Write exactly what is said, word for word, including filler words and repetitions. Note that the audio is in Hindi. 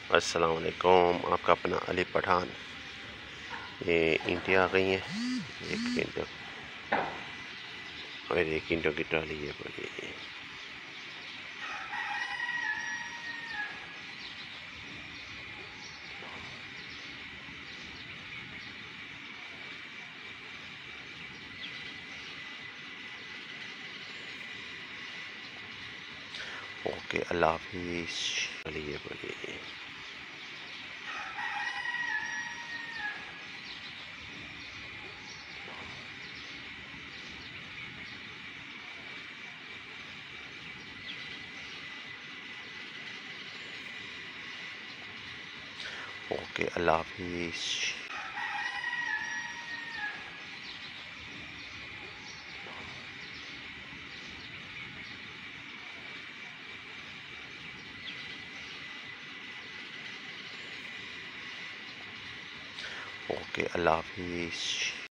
अस्सलाम वालेकुम। आपका अपना अली पठान। ये ईंटें आ गई हैं, एक ईंटों और एक ईंटों की ट्राली है बड़ी। ओके, अल्लाह हाफिज़। चलिए बड़ी। ओके, अल्लाह हाफिज़। ओके, अल्लाह हाफिज़।